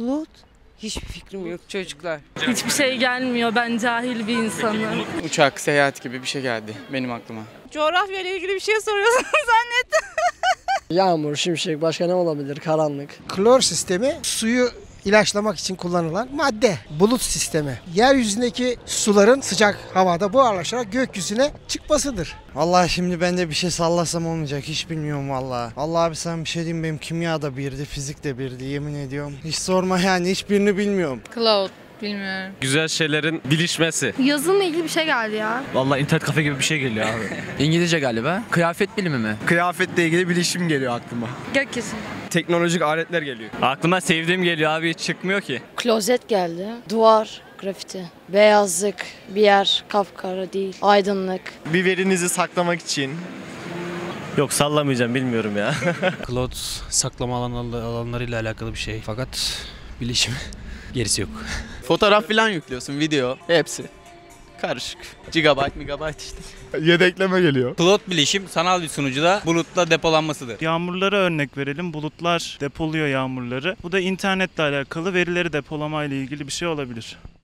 Cloud? Hiçbir fikrim yok çocuklar. Hiçbir şey gelmiyor. Ben cahil bir insanım. Uçak, seyahat gibi bir şey geldi benim aklıma. Coğrafya ile ilgili bir şey soruyorsun zannettim. Yağmur, şimşek, başka ne olabilir? Karanlık. Klor sistemi suyu ilaçlamak için kullanılan madde. Bulut sistemi. Yeryüzündeki suların sıcak havada buharlaşarak gökyüzüne çıkmasıdır. Vallahi şimdi ben de bir şey sallasam olmayacak. Hiç bilmiyorum vallahi. Vallahi abi sen bir şey diyeyim, benim kimya da birdi, fizik de birdi, yemin ediyorum. Hiç sorma yani, hiçbirini bilmiyorum. Cloud. Bilmiyorum. Güzel şeylerin bilişmesi. Yazılımla ilgili bir şey geldi ya. Vallahi internet kafe gibi bir şey geliyor abi. İngilizce galiba. Kıyafet bilimi mi? Kıyafetle ilgili bilişim geliyor aklıma. Gökyüzü. Teknolojik aletler geliyor. Aklıma sevdiğim geliyor abi, hiç çıkmıyor ki. Klozet geldi. Duvar, grafiti. Beyazlık, bir yer kapkara değil. Aydınlık. Bir verinizi saklamak için. Yok, sallamayacağım, bilmiyorum ya. Cloud saklama alanlarıyla alakalı bir şey. Fakat bilişim gerisi yok. Fotoğraf falan yüklüyorsun, video, hepsi. Karışık. Gigabyte, megabyte işte. Yedekleme geliyor. Cloud bilişim sanal bir sunucuda bulutta depolanmasıdır. Yağmurlara örnek verelim. Bulutlar depoluyor yağmurları. Bu da internetle alakalı verileri depolama ile ilgili bir şey olabilir.